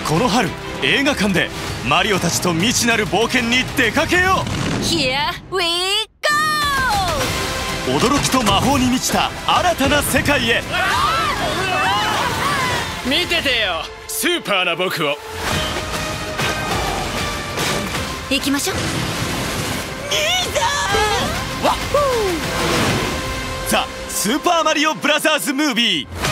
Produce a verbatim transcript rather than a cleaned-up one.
この春映画館でマリオたちと未知なる冒険に出かけよう。 Here we go! 驚きと魔法に満ちた新たな世界へ。 見ててよ、スーパーな僕を。 行きましょう。 ザ・スーパーマリオブラザーズ・ムービー。